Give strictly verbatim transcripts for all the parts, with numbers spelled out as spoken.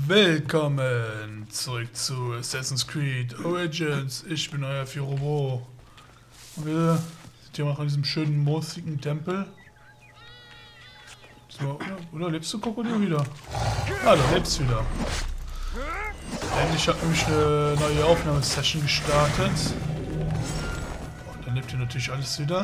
Willkommen zurück zu Assassin's Creed Origins. Ich bin euer Firobo. Wir sind hier noch in diesem schönen, moosigen Tempel. So, oder, oder lebst du, Krokodil, wieder? Ah, du lebst wieder. Endlich hat nämlich eine neue Aufnahmesession gestartet. Und dann lebt hier natürlich alles wieder.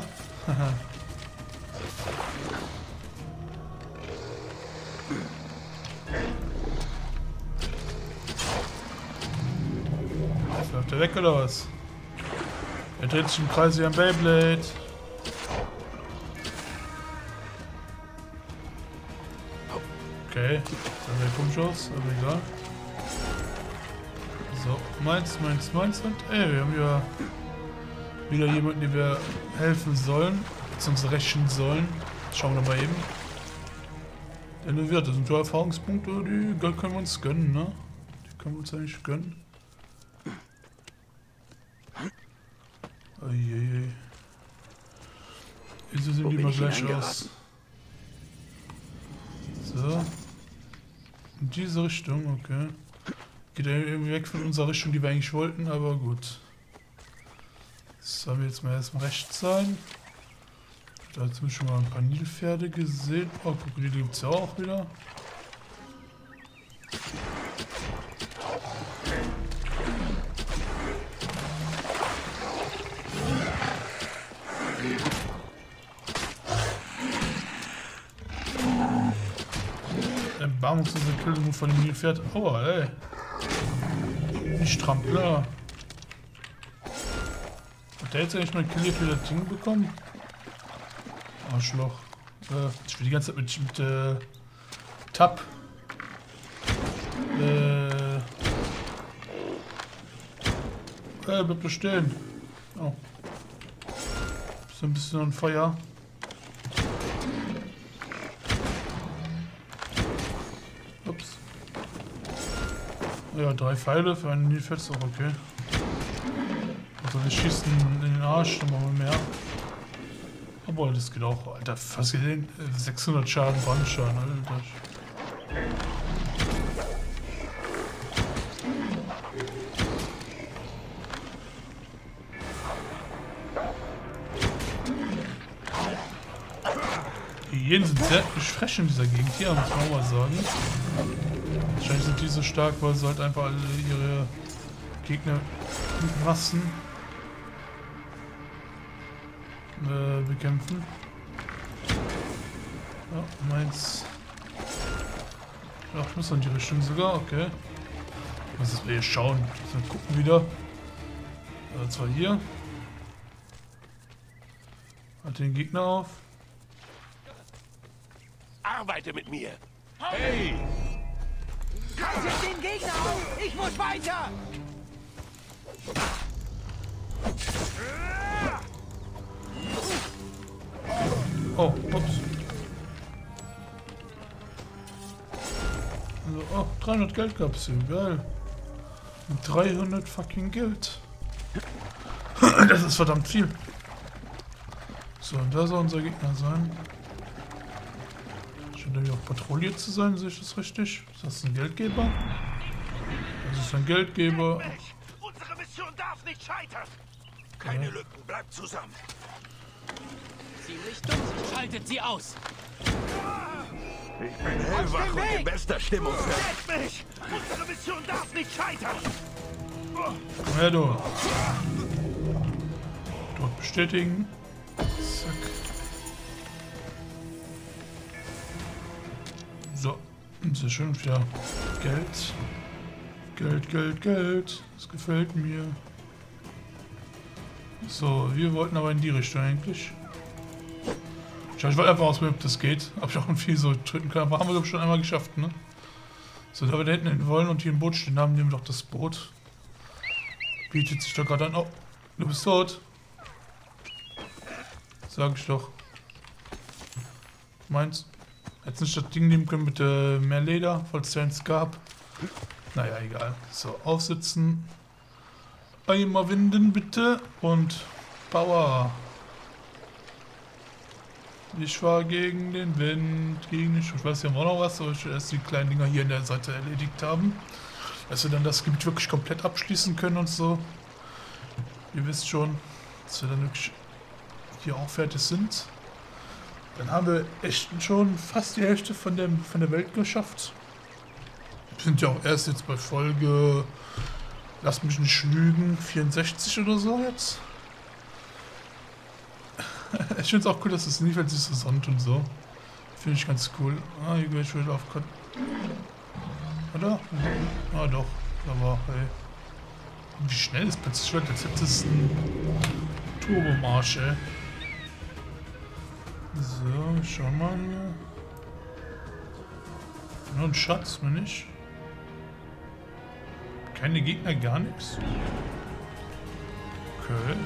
Läuft er weg oder was? Er dreht sich im Kreis wie ein Beyblade. Okay, sah sehr komisch aus, aber egal. So, meins, meins, meins und ey, wir haben ja wieder jemanden, dem wir helfen sollen, beziehungsweise rächen sollen. Schauen wir mal eben. Denn wir, das sind ja Erfahrungspunkte, die können wir uns gönnen, ne? Die können wir uns eigentlich gönnen. Uiuiui. Wieso sehen die mal gleich aus? So. In diese Richtung, okay. Geht ja irgendwie weg von unserer Richtung, die wir eigentlich wollten, aber gut. Sollen wir jetzt mal erstmal rechts sein? Da haben wir schon mal ein paar Nilpferde gesehen. Oh, Krokodile gibt es ja auch wieder. Erbarmungslose Killung von dem Nilpferd. Aua, ey. Ich Trampler. Hat der jetzt eigentlich mal Kill für das Ding bekommen? Arschloch. Äh, ich will die ganze Zeit mit, mit äh, Tab. Äh. Äh, bleib da stehen. Oh. Ist ein bisschen an Feuer. Ups. Ja, drei Pfeile für einen Nilpferd ist auch okay. Also wir schießen in den Arsch, dann machen wir mehr. Obwohl, das geht auch. Alter, fast gesehen, sechshundert Schaden, Brandschaden, Alter. Die Hyänen sind sehr frech in dieser Gegend hier, muss man auch mal sagen. Wahrscheinlich sind die so stark, weil sie halt einfach alle ihre Gegner Massen äh, bekämpfen. Ja, meins. Ach, ich muss in die Richtung sogar, okay. Was ist wir hier schauen? Wir gucken wieder. Äh, zwar hier. Halt den Gegner auf. Arbeite mit mir! Hey! Haltet den Gegner auf! Ich muss weiter! Oh, ups. Also, oh, dreihundert Geldkapseln, geil. dreihundert fucking Geld. Das ist verdammt viel. So, und da soll unser Gegner sein. Scheint irgendwie auch patrouilliert zu sein, sehe ich das richtig? Ist das ein Geldgeber? Das ist ein Geldgeber. Unsere Mission darf nicht scheitern! Keine Lücken, bleibt zusammen! Ziemlich dumm, schaltet sie aus! Ich bin hellwach und in bester Stimmung. Rettet mich! Unsere Mission darf nicht scheitern! Komm her, du. Dort bestätigen. Zack. So, sehr schön wieder Geld. Geld, Geld, Geld. Das gefällt mir. So, wir wollten aber in die Richtung eigentlich. Ich wollte einfach ausprobieren, ob das geht. Ob ich auch irgendwie so drücken kann. Aber haben wir glaube ich schon einmal geschafft, ne? So, da wir da hinten hin wollen und hier ein Boot stehen haben, nehmen wir doch das Boot. Bietet sich da gerade an. Oh, du bist tot. Sag ich doch. Meinst Hättest nicht das Ding nehmen können mit äh, mehr Leder, falls es ja eins gab. Naja, egal. So, aufsitzen. Einmal winden bitte. Und Power. Ich war gegen den Wind, gegen den Schuh. Ich weiß ja auch noch was, aber ich will erst die kleinen Dinger hier in der Seite erledigt haben. Dass wir dann das Gebiet wirklich komplett abschließen können und so. Ihr wisst schon, dass wir dann wirklich hier auch fertig sind. Dann haben wir echt schon fast die Hälfte von, dem, von der Welt geschafft. Wir sind ja auch erst jetzt bei Folge, lass mich nicht lügen, vierundsechzig oder so jetzt. Ich finde es auch cool, dass das Niefeld sich so sonnt und so. Finde ich ganz cool. Ah, hier gehe ich wieder auf... Oder? Ah, doch. Aber, hey. Wie schnell ist plötzlich wird, als hätte es einen Turbomarsch, ey. So, schau mal hier. Nur ein Schatz, mehr nicht. Keine Gegner, gar nichts. Okay.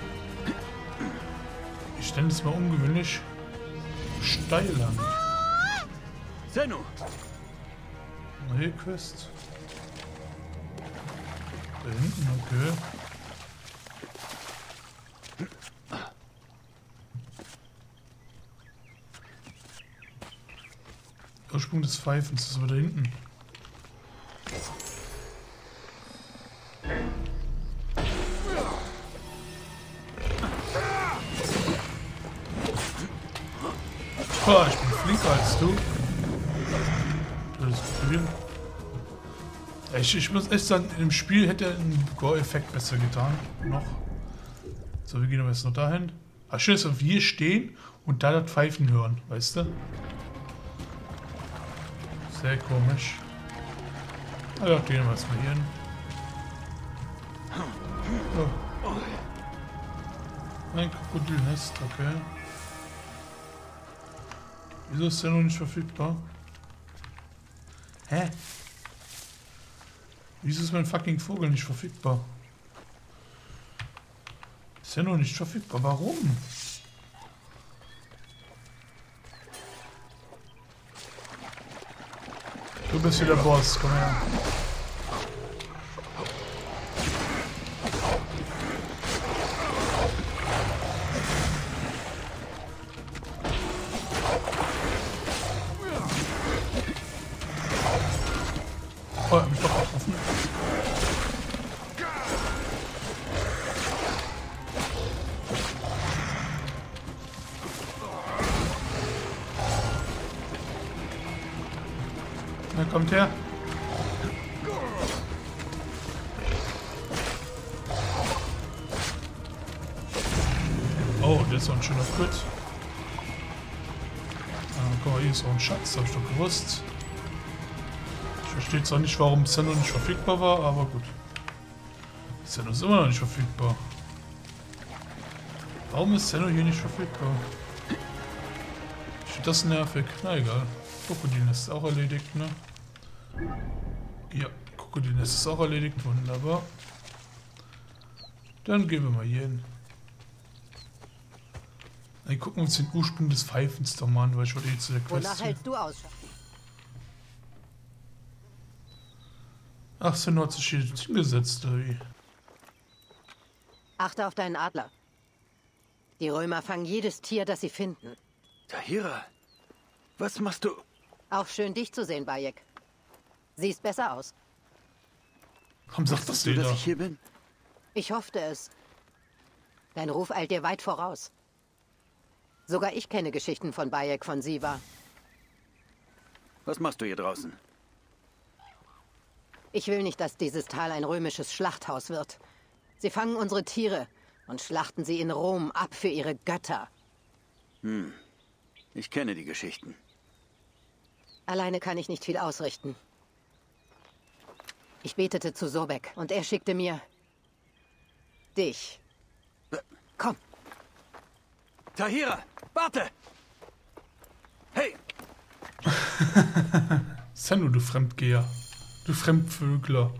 Ich stelle es mal ungewöhnlich steil an. Sennu! Neue Quest. Da hinten, okay. Ursprung des Pfeifens, das ist aber da hinten. Oh, ich bin flinker als du. Das ist das Problem. Ich, ich muss echt sagen, im Spiel hätte ein Gore-Effekt besser getan. Noch. So, wir gehen aber jetzt noch dahin. Ach, schön, dass wir hier stehen und da das Pfeifen hören, weißt du? Sehr komisch. Also, gehen wir jetzt mal hier hin. Oh. Ein Krokodilnest, okay. Wieso ist der noch nicht verfügbar? Hä? Wieso ist mein fucking Vogel nicht verfügbar? Ist ja noch nicht verfügbar. Warum? Du bist wieder Boss, komm her. Oh, er hat mich doch getroffen. Na, kommt her. Oh, das ist so ein schöner Crit. Ah, guck mal, hier ist auch ein Schatz, hab ich doch gewusst. Ich verstehe zwar nicht, warum Sennu nicht verfügbar war, aber gut. Sennu ist immer noch nicht verfügbar. Warum ist Sennu hier nicht verfügbar? Ich finde das nervig. Na egal. Krokodilnest ist auch erledigt, ne? Ja, Krokodilnest ist auch erledigt. Wunderbar. Dann gehen wir mal hier hin. Dann gucken wir uns den Ursprung des Pfeifens doch mal an, weil ich wollte jetzt zu der Quest. Wonach hältst du aus? Ach, Sennu hat sich hier hingesetzt, oder wie? Achte auf deinen Adler. Die Römer fangen jedes Tier, das sie finden. Tahira, was machst du? Auch schön, dich zu sehen, Bayek. Siehst besser aus. Warum sagt das Du, dass jeder? ich hier bin? Ich hoffte es. Dein Ruf eilt dir weit voraus. Sogar ich kenne Geschichten von Bayek von Siwa. Was machst du hier draußen? Ich will nicht, dass dieses Tal ein römisches Schlachthaus wird. Sie fangen unsere Tiere und schlachten sie in Rom ab für ihre Götter. Hm, ich kenne die Geschichten. Alleine kann ich nicht viel ausrichten. Ich betete zu Sobek und er schickte mir dich. Komm. Tahira, warte! Hey! Sennu, du Fremdgeher. Du Fremdvögler.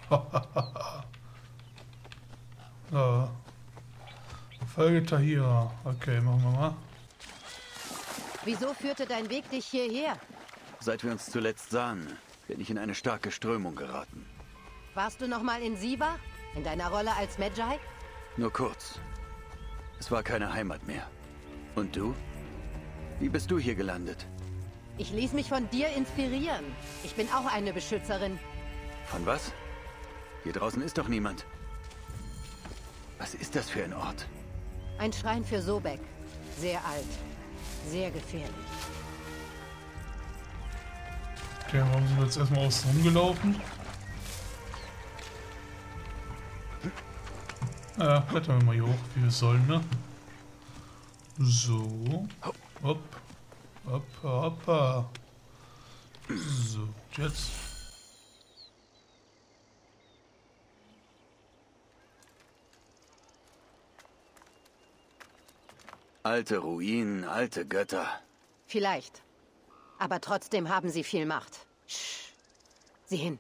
Ja. Folge Tahira. Okay, machen wir mal. Wieso führte dein Weg dich hierher? Seit wir uns zuletzt sahen, bin ich in eine starke Strömung geraten. Warst du noch mal in Siwa? In deiner Rolle als Medjay? Nur kurz. Es war keine Heimat mehr. Und du? Wie bist du hier gelandet? Ich ließ mich von dir inspirieren. Ich bin auch eine Beschützerin. Von was? Hier draußen ist doch niemand. Was ist das für ein Ort? Ein Schrein für Sobek. Sehr alt. Sehr gefährlich. Okay, warum sind wir jetzt erstmal außen rumgelaufen? Ja, klettern wir mal hier hoch, wie wir sollen, ne? So. Hopp. Hoppa, hoppa. So, und jetzt. Alte Ruinen, alte Götter. Vielleicht. Aber trotzdem haben sie viel Macht. Sch. Sieh hin.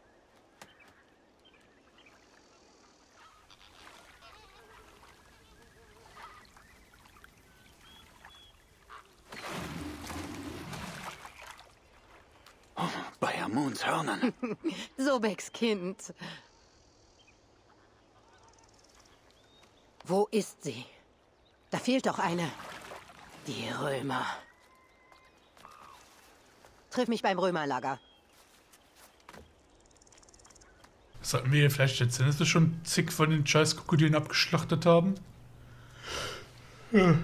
Oh, bei Amuns Hörnern. Sobeks Kind. Wo ist sie? Da fehlt doch eine. Die Römer. Triff mich beim Römerlager. Sollten wir hier vielleicht erzählen, dass wir schon zig von den scheiß Krokodilen abgeschlachtet haben? Ja.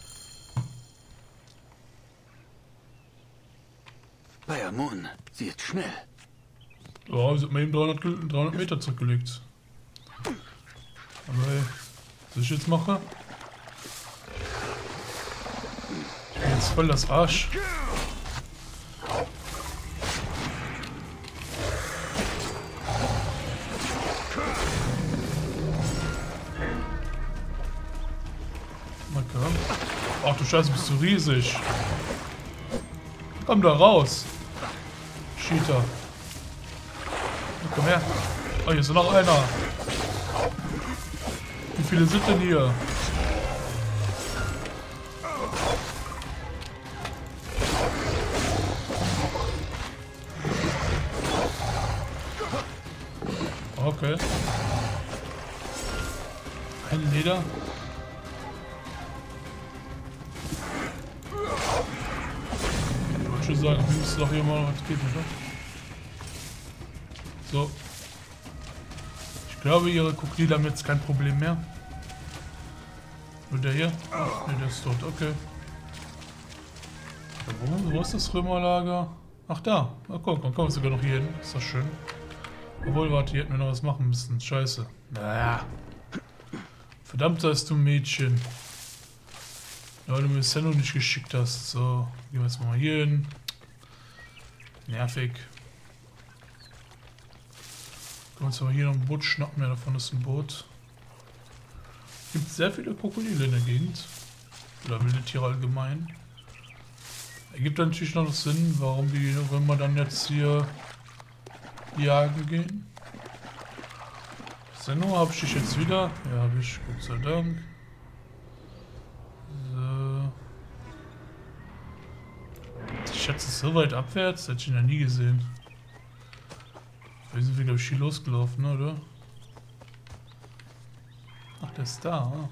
Bei Amun, sie ist schnell. Ja, sie hat mir eben dreihundert, dreihundert Meter zurückgelegt. Aber ey, was ich jetzt mache? Ich bin jetzt voll das Arsch. Okay. Ach du Scheiße, bist du riesig. Komm da raus. Cheater. Komm her. Oh, hier ist noch einer. Wie viele sind denn hier? Okay. Ein Leder. Ich wollte schon sagen, wir müssen doch hier mal was geben, oder? So. Ich glaube, ihre Krokodile haben jetzt kein Problem mehr. Nur der hier? Ach, ne, der ist tot, okay. Wo, wo ist das Römerlager? Ach, da. Ach, guck, dann kommen wir sogar noch hier hin. Ist das schön. Obwohl, warte, hier hätten wir noch was machen müssen. Scheiße. Naja. Verdammt, seist du Mädchen. Weil du mir das Sendung nicht geschickt hast. So, gehen wir jetzt mal hier hin. Nervig. Können wir uns aber hier noch ein Boot schnappen. Ja, davon ist ein Boot. Es gibt sehr viele Krokodile in der Gegend. Oder wilde Tiere allgemein. Ergibt dann natürlich noch Sinn, warum die Römer dann jetzt hier jagen gehen. Sendung habe ich jetzt wieder. Ja, habe ich. Gott sei Dank. So. Ich schätze, so weit abwärts. Hätte ich ihn ja nie gesehen. Da sind wir, glaube ich, hier losgelaufen, oder? Ach, der ist da. Ah.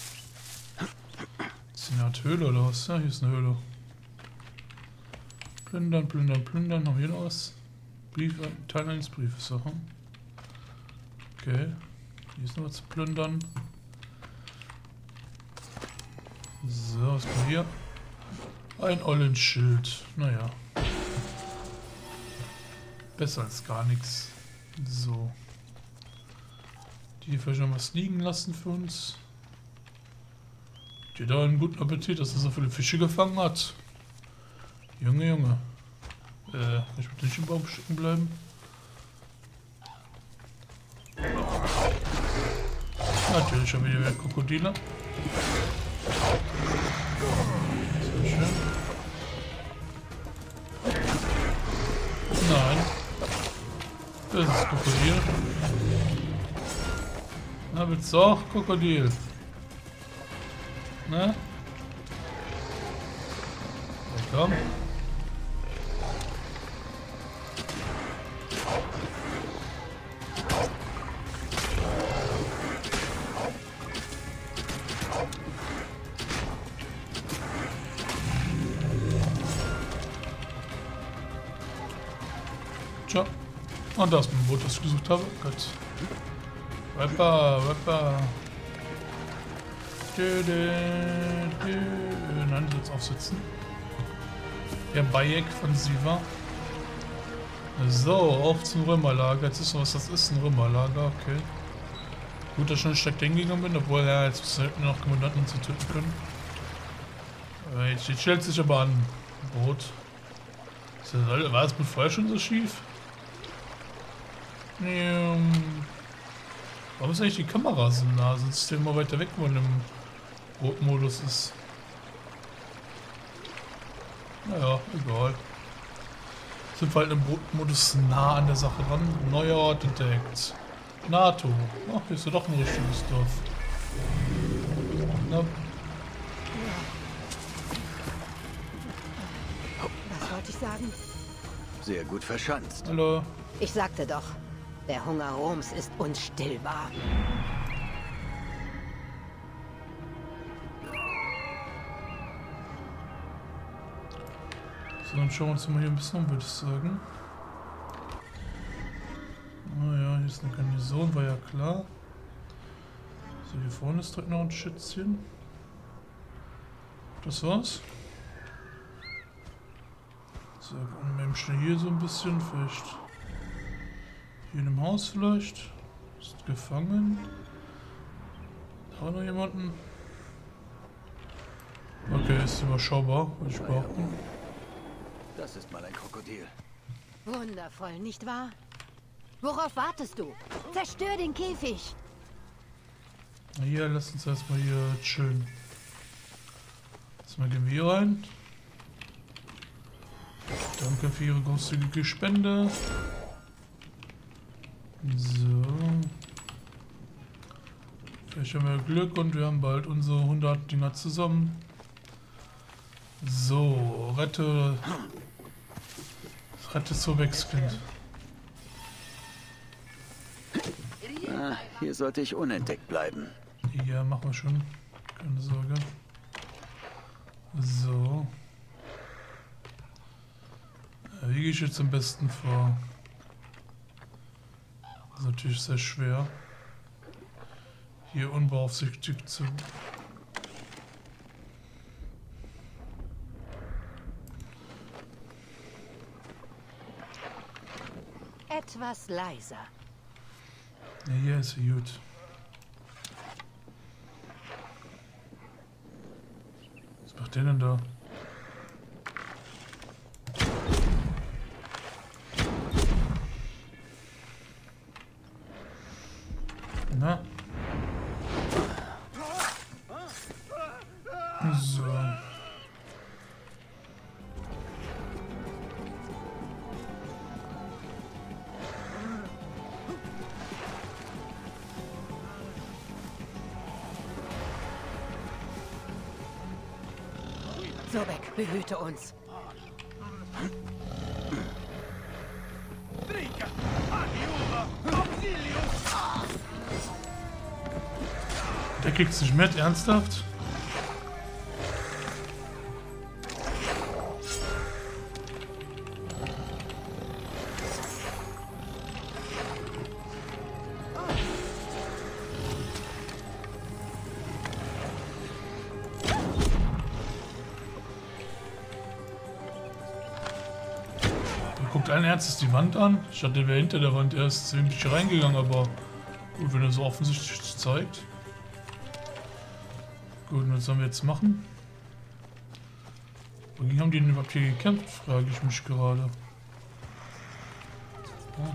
Ist hier eine Art Höhle oder was? Ja, hier ist eine Höhle. Plündern, plündern, plündern. Haben wir hier noch was? Brief, Teil eines Briefes. Aha. Okay. Hier ist noch was zu plündern. So, was haben wir hier? Ein Ollenschild. Naja. Besser als gar nichts. So. Die hier vielleicht noch was liegen lassen für uns. Die da einen guten Appetit, dass er so viele Fische gefangen hat. Junge, Junge. Äh, kann ich mit nicht im Baum stecken bleiben? Natürlich haben wir hier wieder Krokodile. Sehr schön. Nein. Das ist Krokodil. Na, willst du auch Krokodil? Ne? Ja, komm. Und da ist mein Boot, das ich gesucht habe. Gott. Rapper, Rapper. Dö, dö, dö. Nein, du sollst aufsitzen. Der Bayek von Siva. So, auf zum Römerlager. Jetzt ist noch was, das ist ein Römerlager, okay. Gut, dass ich schon direkt hingegangen bin, obwohl ja, jetzt hätten noch Kommandanten zu töten können. Aber jetzt, jetzt stellt sich aber an. Boot. Ist das, war das Boot vorher schon so schief? Nee, um, warum ist eigentlich die Kamera so nah? Sonst ist der immer weiter weg, wo man im Bootmodus ist. Naja, egal. Sind wir halt im Bootmodus nah an der Sache dran. Neuer Ort entdeckt. NATO. Ach, hier ist ja doch ein richtiges Dorf. Na. Was wollte ich sagen? Sehr gut verschanzt. Hallo. Ich sagte doch, der Hunger Roms ist unstillbar. So, dann schauen wir uns mal hier ein bisschen um, würde ich sagen. Naja, hier ist eine Garnison, war ja klar. So, hier vorne ist direkt noch ein Schätzchen. Das war's. So, gucken wir eben schnell hier so ein bisschen. Vielleicht hier in dem Haus vielleicht. Ist gefangen. Da war noch jemanden. Okay, ist überschaubar, würde ich behaupten. Das ist mal ein Krokodil. Wundervoll, nicht wahr? Worauf wartest du? Zerstör den Käfig! Na hier, lass uns erstmal hier chillen. Erstmal gehen wir hier rein. Danke für Ihre großzügige Spende. So. Vielleicht haben wir Glück und wir haben bald unsere hundert Dinger zusammen. So, rette... Rette Sobekskind. Ah, hier sollte ich unentdeckt bleiben. Ja, machen wir schon. Keine Sorge. So. Ja, wie gehe ich jetzt am besten vor? Das ist natürlich sehr schwer. Hier unbeaufsichtigt zu... Etwas leiser. Ja, hier ist sie gut. Was macht der denn da? Na? So. Sobek, behüte uns. Der kriegt's nicht mit, ernsthaft? Guckt allen Ernstes die Wand an. Ich dachte, der wäre hinter der Wand. Er ist ziemlich reingegangen, aber gut, wenn er so offensichtlich zeigt. Gut, und was sollen wir jetzt machen? Wogegen haben die denn überhaupt hier gekämpft, frage ich mich gerade. Ja.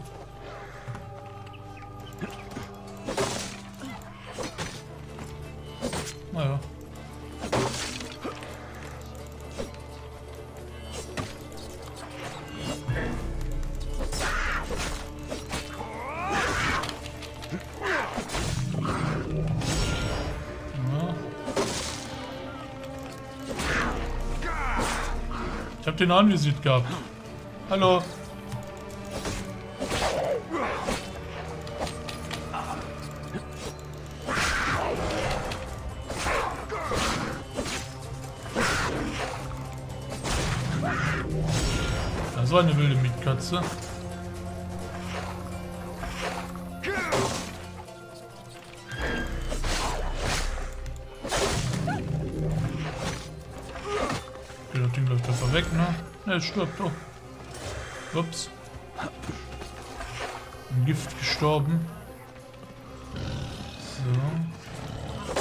Naja. Ich hab den anvisiert gehabt. Hallo. Das war eine wilde Mietkatze. weg, ne? Ne, er stirbt, oh. Ups. Im Gift gestorben. So.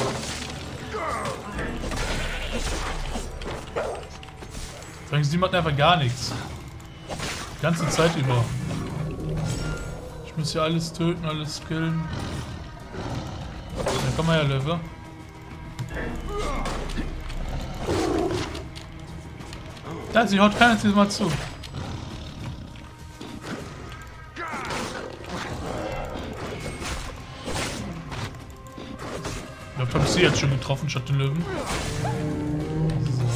Übrigens, die macht einfach gar nichts. Die ganze Zeit über. Ich muss hier alles töten, alles killen. Dann kann man ja Löwe. Ja, sie haut kein einziges Mal zu. Ich glaube, habe ich sie jetzt schon getroffen, statt den Löwen. So.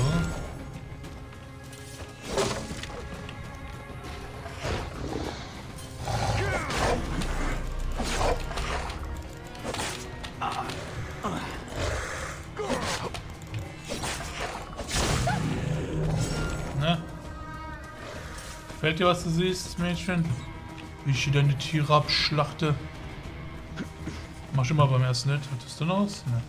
Ne? Gefällt dir, was du siehst, Mädchen? Wie ich hier deine Tiere abschlachte. Mach schon mal beim ersten nicht. Hattest du noch was? Ne.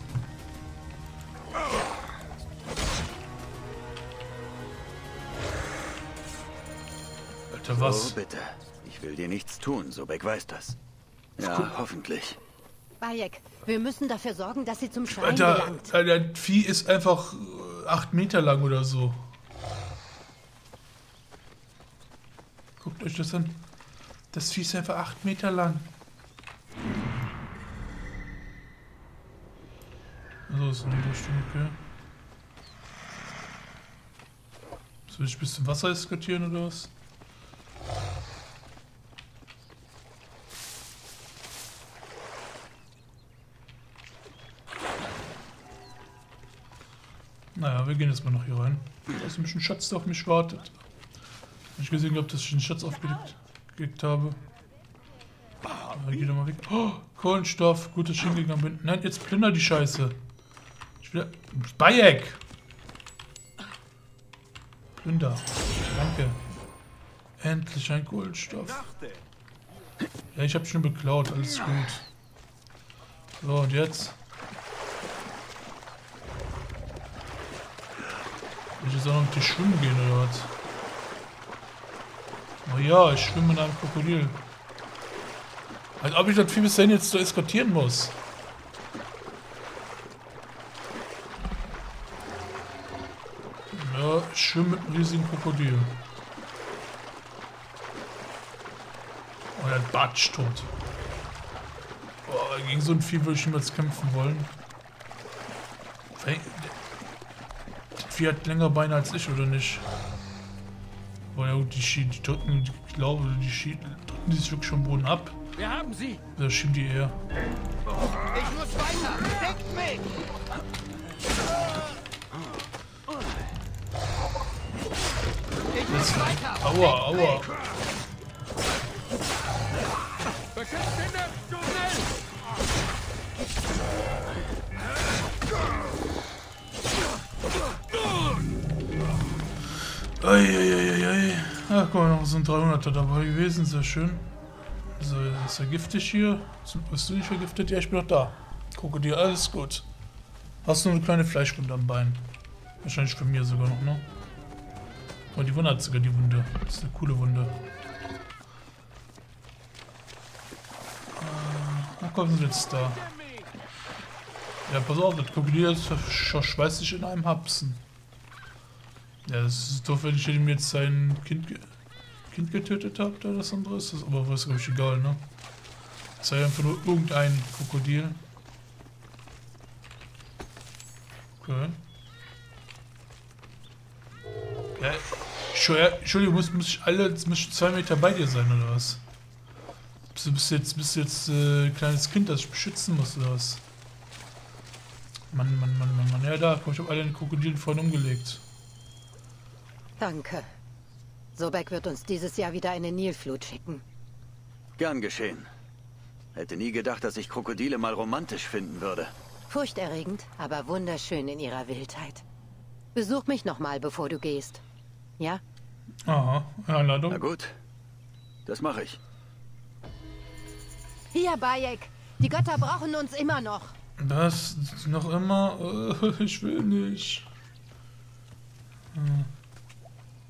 Alter, was? So, bitte. Ich will dir nichts tun, Sobek weiß das. Ja, hoffentlich. Bayek, wir müssen dafür sorgen, dass sie zum Schrein Alter, gelangt. Alter, der Vieh ist einfach äh, acht Meter lang oder so. Guckt euch das an. Das Vieh ist einfach acht Meter lang. So ist eine Richtung, okay. Soll ich bis zum Wasser eskortieren oder was? Naja, wir gehen jetzt mal noch hier rein. Da ist ein bisschen Schatz, der auf mich wartet. Hab ich gesehen gehabt, dass ich den Schatz aufgelegt habe. Aber geh doch mal weg. Oh, Kohlenstoff. Gut, dass ich hingegangen bin. Nein, jetzt plünder die Scheiße. Ich will... Bayek! Plünder. Danke. Endlich ein Kohlenstoff. Ja, ich hab schon beklaut. Alles gut. So, und jetzt? Will ich jetzt auch noch mit dir schwimmen gehen, oder was? Oh ja, ich schwimme mit einem Krokodil. Als ob ich das Vieh bis dahin jetzt so eskortieren muss. Ja, ich schwimme mit einem riesigen Krokodil. Oh, der Batsch tot. Boah, gegen so ein Vieh würde ich niemals kämpfen wollen. Das Vieh hat länger Beine als ich, oder nicht? Oh ja, gut, die, Schienen, die drücken, ich glaube, die Schienen, drücken die sich wirklich schon Boden ab. Wir haben sie. Da schieben die eher. Ich muss weiter! Denkt mich! Ich muss weiter! Aua, aua. Beschützt den Tunnel! Eieieiei. Ach, guck mal, noch sind dreihunderter dabei gewesen, sehr schön. So, ist er giftig hier? Bist du nicht vergiftet? Ja, ich bin noch da. Gucke dir, alles gut. Hast du eine kleine Fleischwunde am Bein? Wahrscheinlich für mir sogar noch, ne? Aber die Wunde hat sogar die Wunde. Das ist eine coole Wunde. Na komm, sind jetzt da. Ja, pass auf, das Krokodil verschweißt sich in einem Hapsen. Ja, das ist doof, wenn ich ihm jetzt sein Kind, ge kind getötet habe, da das andere ist. Das aber ist, glaube ich, egal, ne? Das sei einfach nur irgendein Krokodil. Okay. Ja, Entschuldigung, muss, muss ich alle, muss ich zwei Meter bei dir sein, oder was? Bist du bist jetzt, bist jetzt äh, ein kleines Kind, das ich beschützen muss, oder was? Mann, Mann, Mann, Mann, Mann. Ja, da, komm, ich habe alle den Krokodilen vorhin umgelegt. Danke. Sobek wird uns dieses Jahr wieder eine Nilflut schicken. Gern geschehen. Hätte nie gedacht, dass ich Krokodile mal romantisch finden würde. Furchterregend, aber wunderschön in ihrer Wildheit. Besuch mich nochmal, bevor du gehst. Ja? Aha, Einladung. Na gut, das mache ich. Hier, Bayek. Die Götter brauchen uns immer noch. Das noch immer? Äh, ich will nicht. Hm.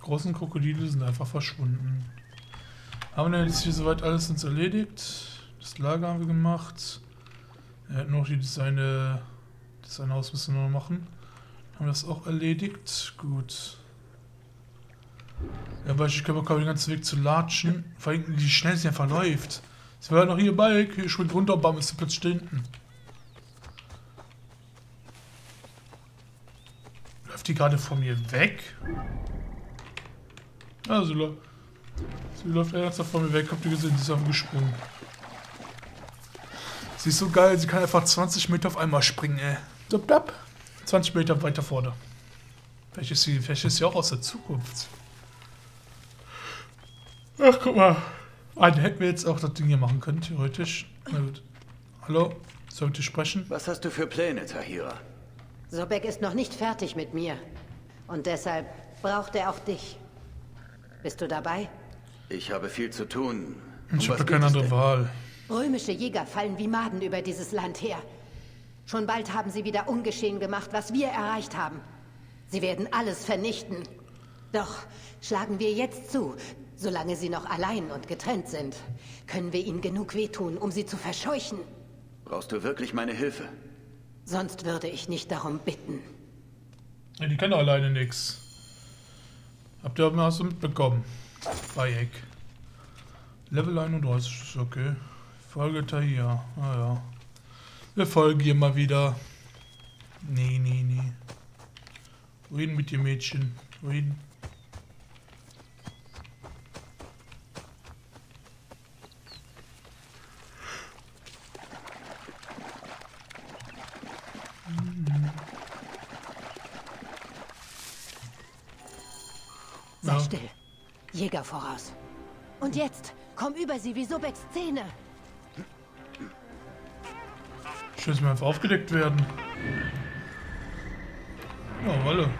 großen Krokodile sind einfach verschwunden. Haben wir jetzt hier soweit alles uns erledigt. Das Lager haben wir gemacht. Er hat noch die seine sein Haus müssen wir noch machen. Haben wir das auch erledigt. Gut. Ja, aber ich glaube, den ganzen Weg zu latschen. Vor allem, wie schnell sie einfach läuft. Sie war halt noch hier bei, hier springt runter, bam, ist sie plötzlich hinten. Läuft die gerade von mir weg? Ja, sie, läuft, sie läuft ernsthaft von mir weg. Habt ihr gesehen, sie ist einfach gesprungen. Sie ist so geil, sie kann einfach zwanzig Meter auf einmal springen, ey. Dop, dop. zwanzig Meter weiter vorne. Vielleicht ist sie, vielleicht ist sie auch aus der Zukunft. Ach, guck mal. Ah, dann hätten wir jetzt auch das Ding hier machen können, theoretisch. Na gut. Hallo? Sollt ihr sprechen? Was hast du für Pläne, Tahira? Sobek ist noch nicht fertig mit mir. Und deshalb braucht er auch dich. Bist du dabei? Ich habe viel zu tun. Um Ich habe was da keine geht es andere denn? Wahl. Römische Jäger fallen wie Maden über dieses Land her. Schon bald haben sie wieder ungeschehen gemacht, was wir erreicht haben. Sie werden alles vernichten. Doch schlagen wir jetzt zu. Solange sie noch allein und getrennt sind, können wir ihnen genug wehtun, um sie zu verscheuchen. Brauchst du wirklich meine Hilfe? Sonst würde ich nicht darum bitten. Ja, die können alleine nix. Habt ihr mal was mitbekommen? Bayek. Level einunddreißig ist okay. Folge Tahira. Ah ja. Wir folgen ihr mal wieder. Nee, nee, nee. Wohin mit dir, Mädchen? Wohin? Sei Ja. still. Jäger voraus. Und jetzt, komm über sie wie Sobeks Zähne. Schön, dass wir einfach aufgedeckt werden. Ja, Wolle.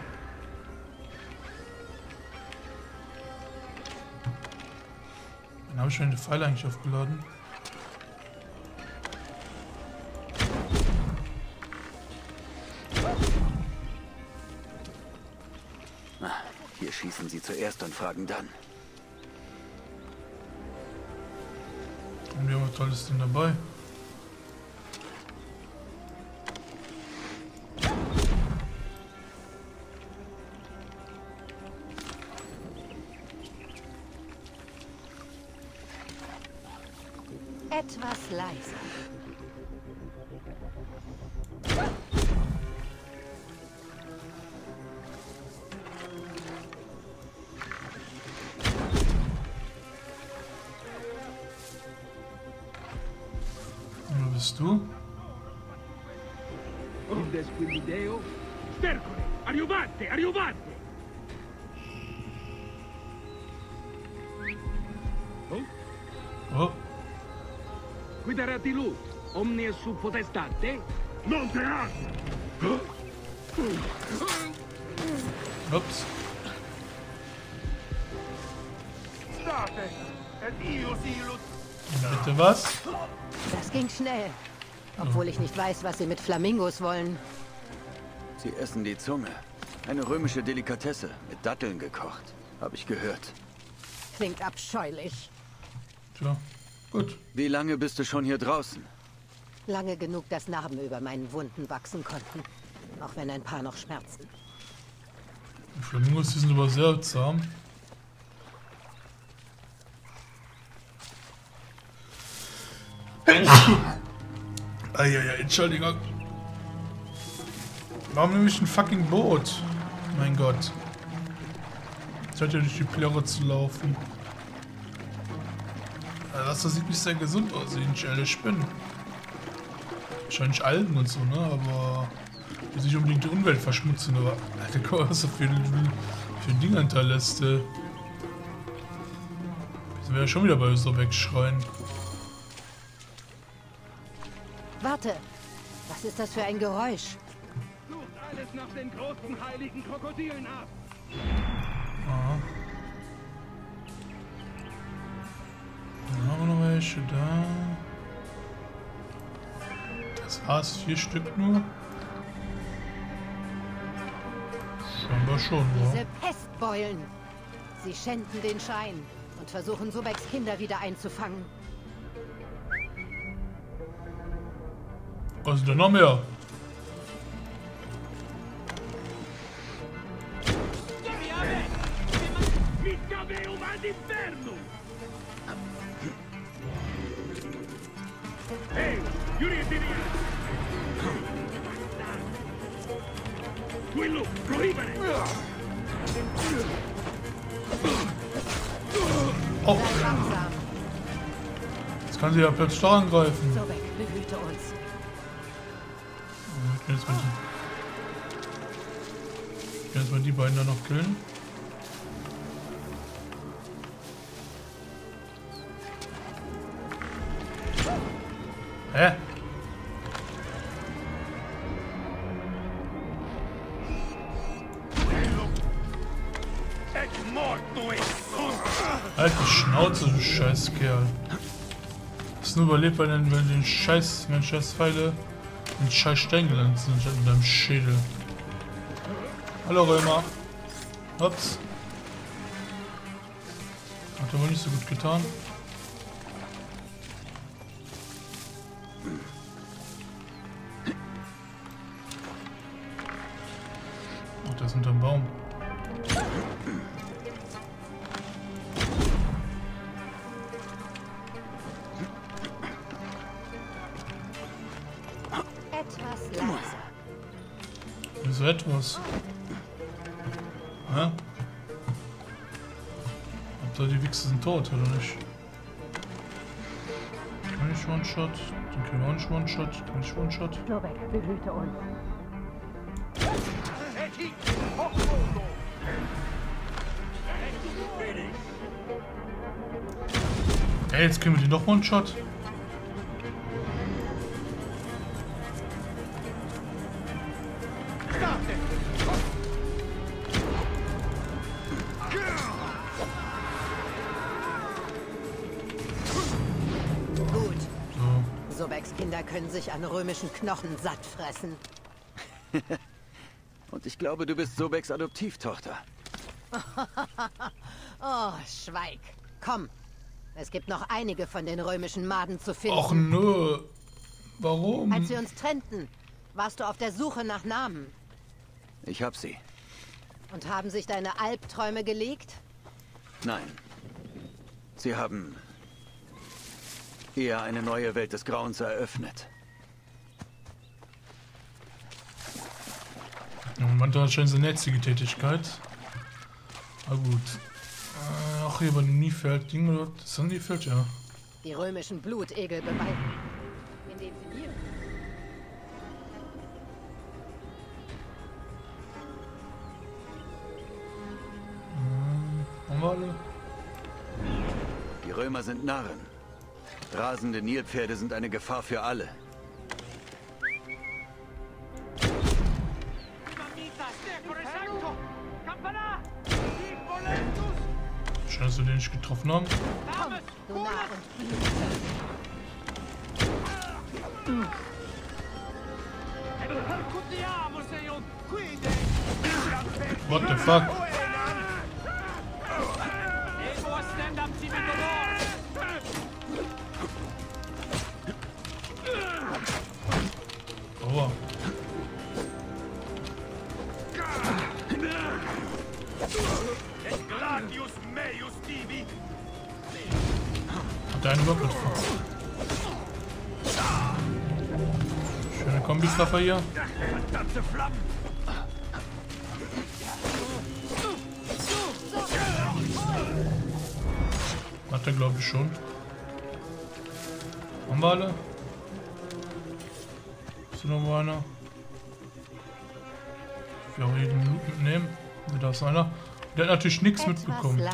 Dann habe ich schon den Pfeil eigentlich aufgeladen. Hier schießen sie zuerst und fragen dann. Und wir haben ein tolles Ding dabei. Etwas leiser. Und wer bist du? Onde squillideo? Stercole! Arrivate! Arrivate! Oh? Oh, Guidarati lut! Omnia su potestate? Non teat! ups. State! Et io silus! Bitte was? Das ging schnell. Obwohl ich nicht weiß, was sie mit Flamingos wollen. Sie essen die Zunge. Eine römische Delikatesse mit Datteln gekocht. Habe ich gehört. Klingt abscheulich. Tja, gut. Wie lange bist du schon hier draußen? Lange genug, dass Narben über meinen Wunden wachsen konnten. Auch wenn ein paar noch schmerzen. Die Flamingos, die sind aber sehr zahm. Eieiei, Entschuldigung. Warum nehme ich ein fucking Boot? Mein Gott. Jetzt hat ja durch die Plörre zu laufen. Ja, das sieht nicht sehr gesund aus, wie ich ehrlich bin. Wahrscheinlich Algen und so, ne? Aber ich will nicht unbedingt die Umwelt verschmutzen, aber Alter, guck mal, was da für, für ein Ding hinterlässt. Äh. Jetzt sind wir ja schon wieder bei so wegschreien. Warte! Was ist das für ein Geräusch? Sucht alles nach den großen heiligen Krokodilen ab! Aha. Dann haben wir noch welche da. Das war's, vier Stück nur. Scheinbar schon, ja. Diese Pestbeulen! Sie schänden den Schein und versuchen, Sobeks Kinder wieder einzufangen. Was ist denn noch mehr? Oh. Jetzt kann sie ja plötzlich da angreifen. Sobek, behüte uns. Ich kann jetzt mal die, ich kann jetzt mal die beiden da noch killen. Hä? Halt die Schnauze, du Scheißkerl. Hast nur überlebt, weil dann wenn den Scheiß, wenn Scheiß Pfeile in Scheiß Stein gelandet sind in deinem Schädel. Hallo Römer. Ups. Hat er wohl nicht so gut getan. Oh, der ist unterm Baum. Etwas leiser. Wieso etwas? Hä? Habt ihr die Wichse sind tot, oder nicht? Kann ich One-Shot? Den kann ich auch nicht One-Shot. Kann ich One-Shot? Sobek, behüte uns. Ey, jetzt kriegen wir die noch One-Shot. Gut. So. Sobeks Kinder können sich an römischen Knochen satt fressen. Und ich glaube, du bist Sobeks Adoptivtochter. Oh, schweig. Komm. Es gibt noch einige von den römischen Maden zu finden. Och nö. Warum? Als wir uns trennten, warst du auf der Suche nach Namen. Ich hab sie. Und haben sich deine Albträume gelegt? Nein. Sie haben eher eine neue Welt des Grauens eröffnet. Ja, man hat anscheinend eine netzige Tätigkeit. Na gut. Äh, ach, hier bei dem Niefeld-Ding, oder? Das ist ein Niefeld, ja. Die römischen Blutegel beweisen, indem sie mir... Haben wir alle? Die Römer sind Narren. Rasende Nilpferde sind eine Gefahr für alle. Schön, dass wir den nicht getroffen haben. Komm, du Narr und What the fuck? Aua. Hat der einen überhaupt mitgefahren? Schöne Kombitreffer hier. Hat er, glaube ich, schon. Haben wir alle? Ist noch mal einer? Ich will auch jeden Minute mitnehmen. Da ist einer. Der hat natürlich nichts Etwas mitbekommen. leiser.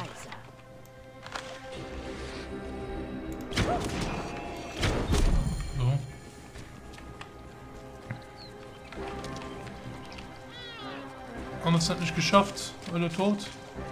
So. Haben wir es halt nicht geschafft. Alle tot.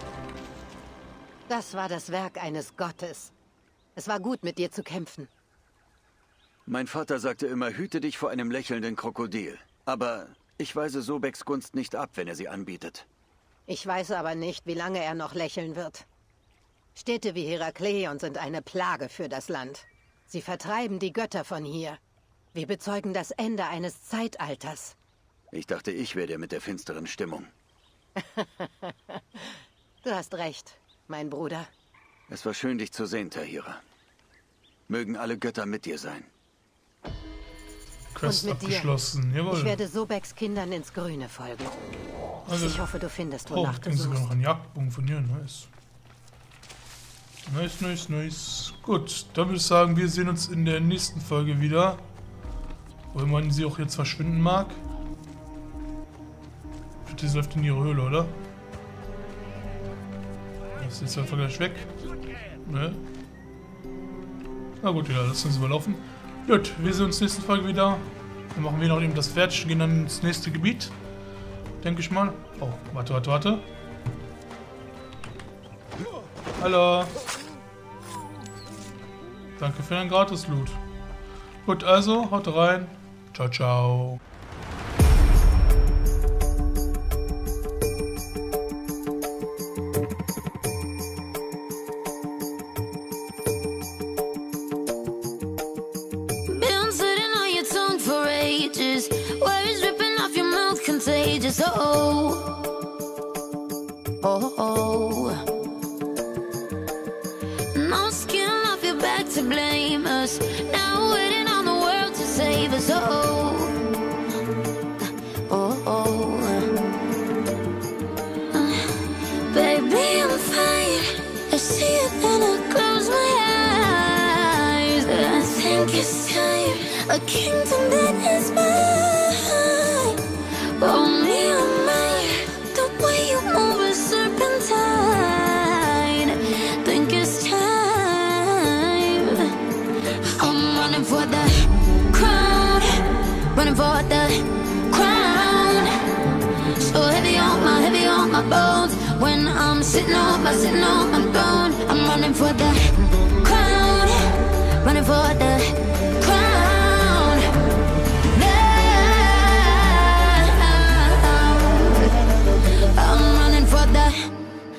Das war das Werk eines Gottes. Es war gut, mit dir zu kämpfen. Mein Vater sagte immer, hüte dich vor einem lächelnden Krokodil. Aber ich weise Sobeks Gunst nicht ab, wenn er sie anbietet. Ich weiß aber nicht, wie lange er noch lächeln wird. Städte wie Herakleion sind eine Plage für das Land. Sie vertreiben die Götter von hier. Wir bezeugen das Ende eines Zeitalters. Ich dachte, ich wäre der mit der finsteren Stimmung. Du hast recht, mein Bruder. Es war schön, dich zu sehen, Tahira. Mögen alle Götter mit dir sein. Quest Und mit dir. abgeschlossen, jawohl. Ich werde Sobeks Kindern ins Grüne folgen. Also, Ich hoffe, du findest, oh, wonach du kriegen sogar noch suchst. einen Jagdbogen von hier, nice. Nice, nice, nice. Gut, dann würde ich sagen, wir sehen uns in der nächsten Folge wieder. Wo man sie auch jetzt verschwinden mag. Bitte, sie läuft in ihre Höhle, oder? Das ist jetzt einfach gleich weg. Ne? Na gut, ja, lassen sie überlaufen. Gut, wir sehen uns nächste Folge wieder. Dann machen wir noch eben das fertig und gehen dann ins nächste Gebiet. Denke ich mal. Oh, warte, warte, warte. Hallo. Danke für dein Gratis-Loot. Gut, also, haut rein. Ciao, ciao. Been sitting on your tongue for ages. Words dripping off your mouth, contagious. Oh, oh, oh. No skin off your back to blame us. Now waiting on the world to save us. Oh, oh, oh. Uh, baby, I'm fine. I see it and I close my eyes. I think it's time. A kingdom that is mine. Only on mine. The way you move is serpentine. Think it's time. I'm running for the crown. Running for the crown. So heavy on my, heavy on my bones. When I'm sitting on my, sitting on my throne. I'm running for the crown. Running for the crown. Now I'm running for the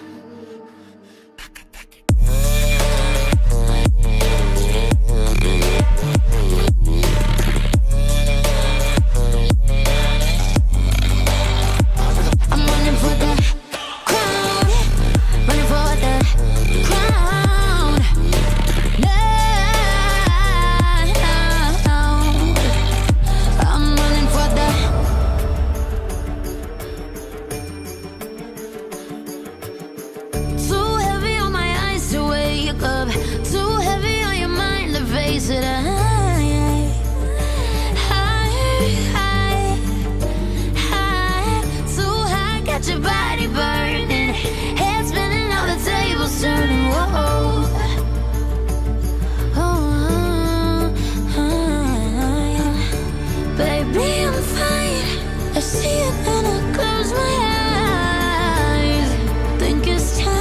I'm running for the crown. Running for the crown. Now I'm running for the too heavy on my eyes to wake up. Too heavy on your mind to face it. I, I, I, I, too high, got your body burning. Head spinning, all the tables turning. Whoa. Oh, baby, I'm fine. I see it and I close my eyes. Think it's time.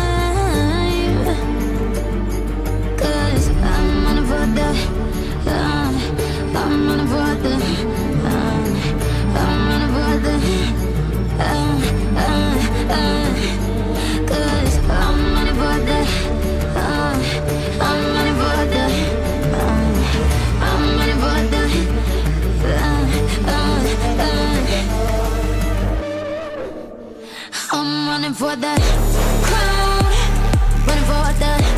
Cause I'm running for the uh, I'm running for the uh, I'm running for the uh, uh, uh, Cause I'm running for the uh, I'm running for the uh, I'm running for the uh, uh, uh. I'm running for the crown. Running for the